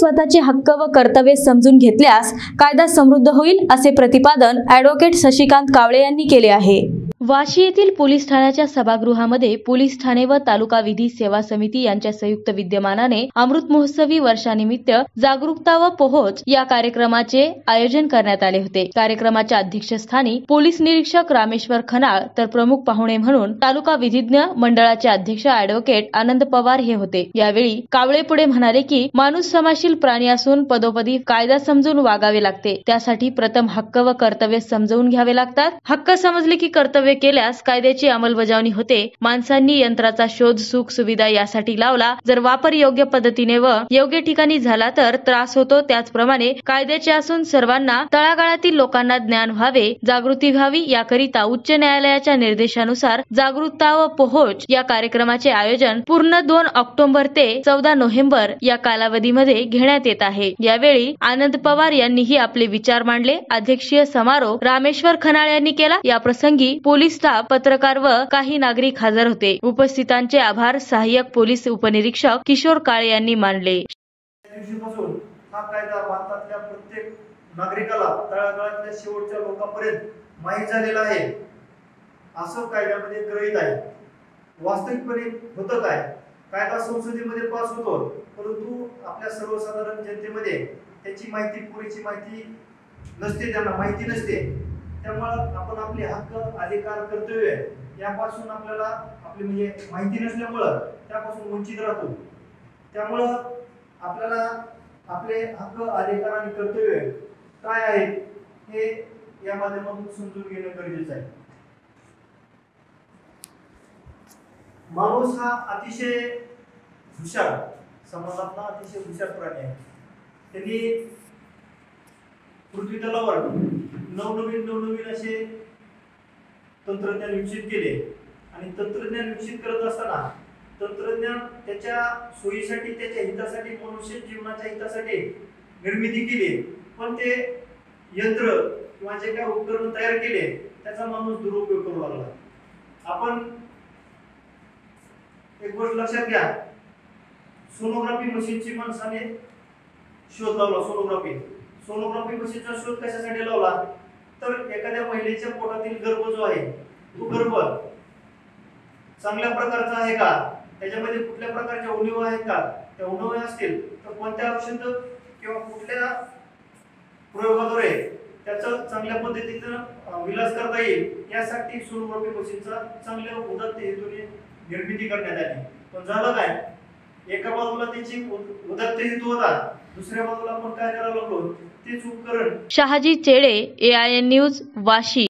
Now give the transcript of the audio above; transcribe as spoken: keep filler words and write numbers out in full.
स्वतःचे हक्क व कर्तव्ये समजून घेतल्यास कायदा समृद्ध होईल, असे प्रतिपादन ॲडव्होकेट शशिकांत कावळे यांनी केले आहे। वाशी येथील पोलीस ठाण्याच्या सभागृहामध्ये पोलीस ठाणे व तालुका विधी सेवा समिती यांच्या संयुक्त विद्यमानाने अमृत महोत्सवी वर्षानिमित्त जागरूकता व पोहोच या कार्यक्रमाचे आयोजन करण्यात आले होते। कार्यक्रमाच्या अध्यक्षस्थानी पोलीस निरीक्षक रामेश्वर खनाळ तर प्रमुख पाहुणे म्हणून तालुका विधिज्ञ मंडळाचे अध्यक्ष ॲडव्होकेट आनंद पवार हे होते। यावेळी कावळे पुढे म्हणाले की माणूस समाशील प्राणी असून पदोपदी कायदा समजून वागावे लागते। त्यासाठी प्रथम हक्क व कर्तव्य समजून घ्यावे लागतात। हक्क समजले की कर्तव्य केल्यास कायद्याची अंमलबजावणी होते। माणसांनी यंत्राचा शोध सुख सुविधा यासाठी लावला, जर वापर योग्य पद्धतीने व योग्य ठिकाणी झाला तर त्रास होतो। त्याचप्रमाणे कायद्याचे असून सर्वांना तळागाळातील लोकांना ज्ञान व्हावे, जागृती व्हावी, याकरिता उच्च न्यायालयाच्या निर्देशानुसार जागरूकता व पोहोच या कार्यक्रमाचे आयोजन पूर्ण दोन ऑक्टोबर ते चौदा नोव्हेंबर या कालावधीमध्ये घेण्यात येत आहे। यावेळी आनंद पवार यांनीही आपले विचार मांडले। अध्यक्षीय समारोह रामेश्वर खनाळ यांनी केला। या प्रसंगी पोलीस स्टाफ, पत्रकार व काही नागरिक हजर होते। उपस्थितांचे आभार सहाय्यक पोलीस उपनिरीक्षक किशोर काळे यांनी मानले। दिवशीपासून हा कायदा भारतातल्या प्रत्येक नागरिकाला तळागाळातल्या शेवटच्या लोकांपर्यंत माहीत झालेला आहे, असं कायद्यामध्ये गृहीत आहे। वास्तविकपणे होतं काय, कायदा संसदेमध्ये पास होतो, परंतु आपल्या सर्वसाधारण जनतेमध्ये त्याची माहिती, पुरेची माहिती नसते, त्यांना माहिती नसते। त्यामुळे आपण आपले हक्क, अधिकार, कर्तव्य यापासून आपल्याला आपली म्हणजे माहिती नसल्यामुळं त्यापासून वंचित राहतो। त्यामुळं आपल्याला आपले हक्क, अधिकार आणि कर्तव्य काय आहेत हे या माध्यमातून समजून घेणं गरजेचं आहे। माणूस हा अतिशय हुशार, समाजातला अतिशय हुशार प्राणी आहे। त्यांनी पृथ्वी तलावर नवनवीन नवनवीन असे तंत्रज्ञान विकसित केले आणि तंत्रज्ञान विकसित करत असताना तंत्रज्ञान त्याच्या सोयीसाठी, त्याच्या हितासाठी, मनुष्य जीवनाच्या हितासाठी निर्मिती केली, पण ते यंत्र किंवा जे काही उपकरण तयार केले त्याचा माणूस दुरुपयोग करू लागला। आपण एक गोष्ट लक्षात घ्या, सोनोग्राफी मशीनची माणसाने शोध लावला। सोनोग्राफी सोनोग्राफी मशीनचा शोध कशासाठी लावला, तर एखाद्या महिलेच्या पोटातील गर्भ जो आहे तो गर्भ चांगल्या प्रकारचा आहे का, त्याच्यामध्ये कुठल्या प्रकारच्या उणिवा आहेत का, त्या उणिवा असतील तर कोणत्या औषध किंवा कुठल्या प्रयोगाद्वारे त्याचं चांगल्या पद्धतीनं विलास करता येईल यासाठी सोनोग्राफी मशीनचा चांगल्या उदात्त हेतूने निर्मिती करण्यात आली। पण झालं काय, एका बाजूला त्याची उदात्त हेतू होता, दुसऱ्या बाजूला आपण काय करायला लागलो, तेच उपकरण। Shahaji Chede, A I N news, Vashi.